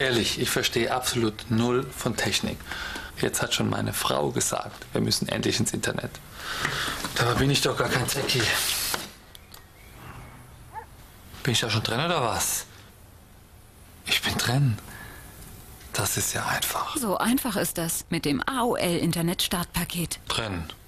Ehrlich, ich verstehe absolut null von Technik. Jetzt hat schon meine Frau gesagt, wir müssen endlich ins Internet. Dabei bin ich doch gar kein Techie. Bin ich da schon drin oder was? Ich bin drin. Das ist ja einfach. So einfach ist das mit dem AOL Internet Startpaket. Drin.